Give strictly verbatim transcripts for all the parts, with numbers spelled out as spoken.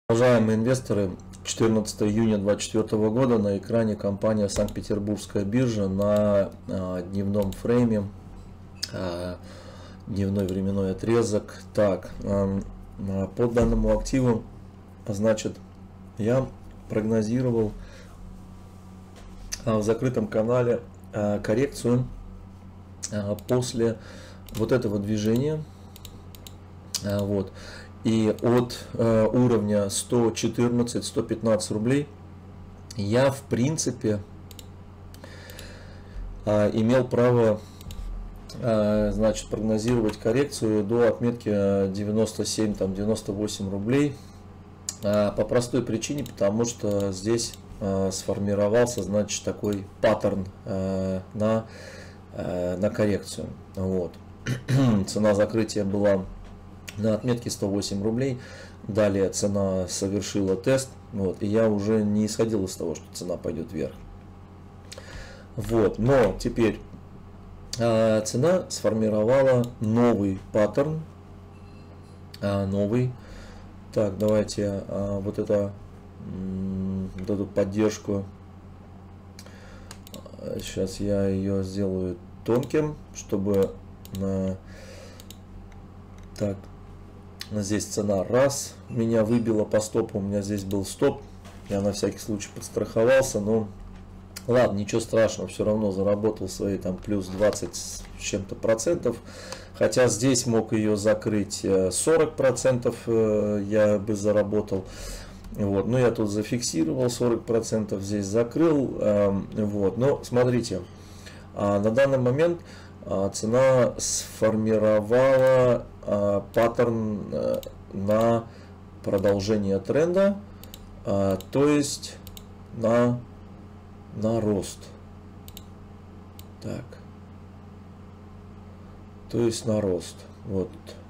Уважаемые инвесторы, четырнадцатое июня две тысячи двадцать четвёртого года на экране компания Санкт-Петербургская биржа на а, дневном фрейме, а, дневной временной отрезок. Так, а, по данному активу, значит, я прогнозировал а, в закрытом канале а, коррекцию а, после вот этого движения. А, вот. И от э, уровня сто четырнадцать — сто пятнадцать рублей я в принципе э, имел право э, значит, прогнозировать коррекцию до отметки девяносто семь — девяносто восемь рублей. Э, по простой причине, потому что здесь э, сформировался, значит, такой паттерн э, на, э, на коррекцию. Вот. Цена закрытия была на отметке сто восемь рублей. Далее цена совершила тест. Вот, и я уже не исходил из того, что цена пойдет вверх. Вот, но теперь э, цена сформировала новый паттерн. Э, новый. Так, давайте э, вот, это, э, вот эту поддержку. Сейчас я ее сделаю тонким, чтобы... Э, так. Здесь цена раз меня выбила по стопу, у меня здесь был стоп, я на всякий случай подстраховался, но ладно, ничего страшного, все равно заработал свои там плюс двадцать с чем-то процентов, хотя здесь мог ее закрыть сорок процентов, я бы заработал, вот, но я тут зафиксировал сорок процентов, здесь закрыл, вот, но смотрите, на данный момент цена сформировала а, паттерн а, на продолжение тренда, а, то есть на, на рост. Так. То есть на рост. Вот.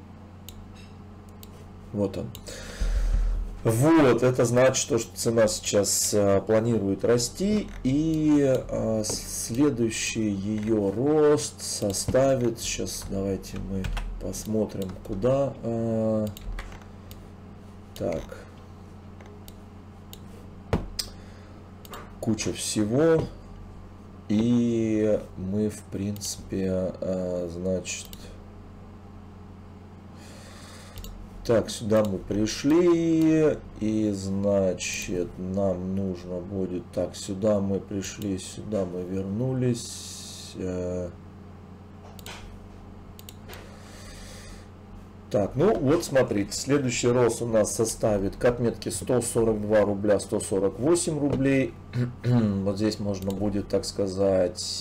Вот он. Вот, это значит, что цена сейчас а, планирует расти, и а, следующий ее рост составит, сейчас давайте мы посмотрим, куда, а, так, куча всего, и мы в принципе, а, значит, так, сюда мы пришли, и, значит, нам нужно будет, так, сюда мы пришли, сюда мы вернулись. Так, ну вот смотрите, следующий рост у нас составит к отметке сто сорок два рубля, сто сорок восемь рублей. Вот здесь можно будет, так сказать,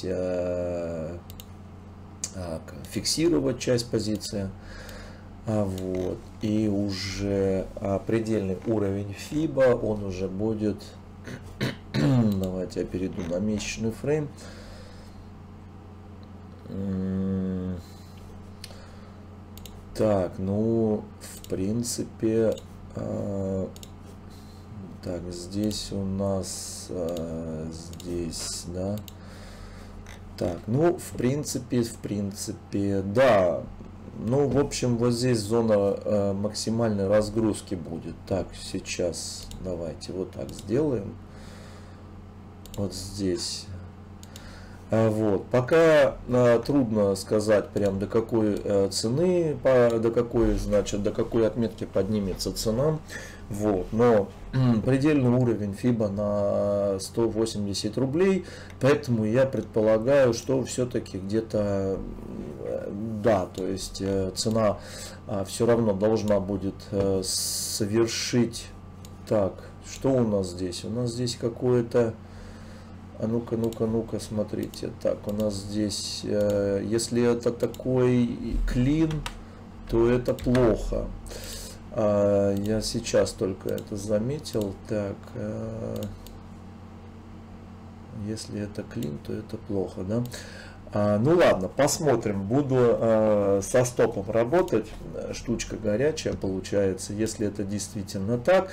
фиксировать часть позиции. А вот, и уже а, предельный уровень фиба, он уже будет, давайте я перейду на месячный фрейм. Так, ну, в принципе, а, так, здесь у нас, а, здесь, да, так, ну, в принципе, в принципе, да. Ну, в общем, вот здесь зона э, максимальной разгрузки будет. Так, сейчас давайте вот так сделаем. Вот здесь. А, вот. Пока э, трудно сказать прям до какой э, цены, по, до какой, значит, до какой отметки поднимется цена. Вот. Но предельный уровень фиба на сто восемьдесят рублей. Поэтому я предполагаю, что все-таки где-то... Да, то есть э, цена э, все равно должна будет э, совершить. Так, что у нас здесь? У нас здесь какое-то... А ну-ка, ну-ка, ну-ка, смотрите. Так, у нас здесь... Э, если это такой клин, то это плохо. Э, я сейчас только это заметил. Так... Э, если это клин, то это плохо, да? А, ну ладно, посмотрим. Буду а, со стопом работать. Штучка горячая получается, если это действительно так.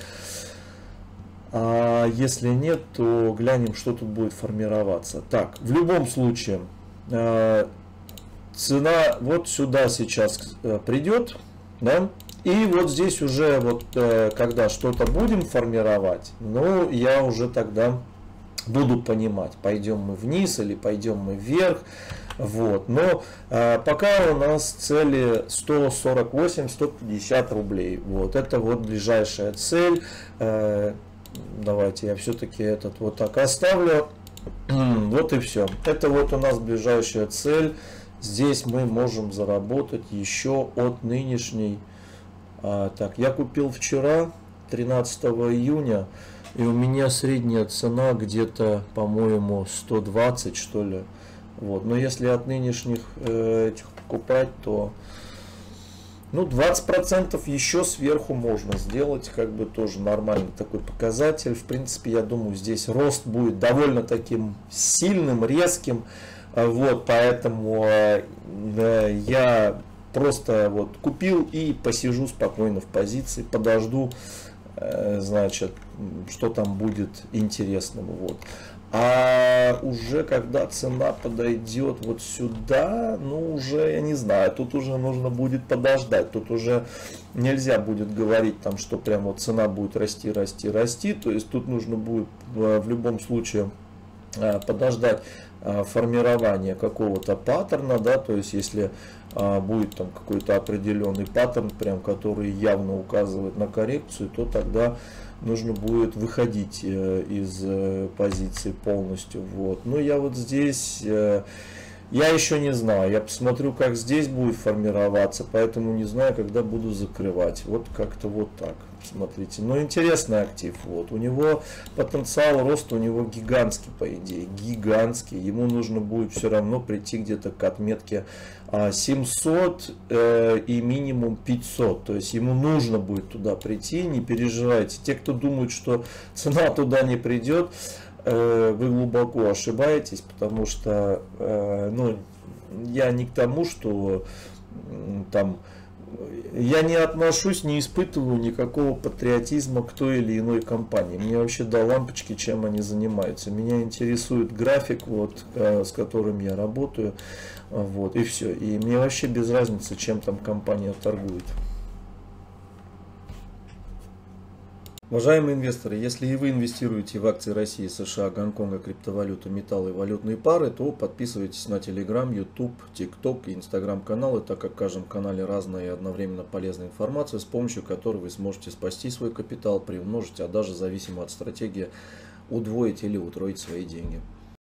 А если нет, то глянем, что тут будет формироваться. Так, в любом случае, а, цена вот сюда сейчас а, придет, да? И вот здесь уже, вот, когда что-то будем формировать, ну, я уже тогда буду понимать, пойдем мы вниз или пойдем мы вверх. Вот. Но э, пока у нас цели сто сорок восемь — сто пятьдесят рублей. Вот. Это вот ближайшая цель. Э, давайте я все-таки этот вот так оставлю. Вот и все. Это вот у нас ближайшая цель. Здесь мы можем заработать еще от нынешней. А, так, я купил вчера, тринадцатого июня, и у меня средняя цена где-то, по-моему, сто двадцать, что ли. Вот. Но если от нынешних э, этих покупать, то ну, двадцать процентов еще сверху можно сделать, как бы тоже нормальный такой показатель. В принципе, я думаю, здесь рост будет довольно таким сильным, резким. Вот, поэтому э, я просто вот купил и посижу спокойно в позиции, подожду, э, значит, что там будет интересного. Вот. А уже когда цена подойдет вот сюда, ну уже я не знаю, тут уже нужно будет подождать, тут уже нельзя будет говорить там, что прям вот цена будет расти, расти, расти, то есть тут нужно будет в любом случае подождать формирования какого-то паттерна, да, то есть если а, будет там какой-то определенный паттерн, прям который явно указывает на коррекцию, то тогда нужно будет выходить э, из э, позиции полностью. Вот. Но я вот здесь, э, я еще не знаю, я посмотрю, как здесь будет формироваться, поэтому не знаю, когда буду закрывать. Вот как-то вот так, смотрите. Но интересный актив, вот. У него потенциал роста, у него гигантский, по идее, гигантский. Ему нужно будет все равно прийти где-то к отметке семьсот э, и минимум пятьсот. То есть ему нужно будет туда прийти, не переживайте. Те, кто думают, что цена туда не придет, э, вы глубоко ошибаетесь, потому что э, ну, я не к тому, что э, там я не отношусь, не испытываю никакого патриотизма к той или иной компании. Мне вообще до лампочки, чем они занимаются. Меня интересует график, вот, с которым я работаю. Вот, и все. И мне вообще без разницы, чем там компания торгует. Уважаемые инвесторы, если и вы инвестируете в акции России, США, Гонконга, криптовалюту, металлы и валютные пары, то подписывайтесь на Telegram, YouTube, TikTok и Instagram каналы, так как в каждом канале разная и одновременно полезная информация, с помощью которой вы сможете спасти свой капитал, приумножить, а даже зависимо от стратегии удвоить или утроить свои деньги.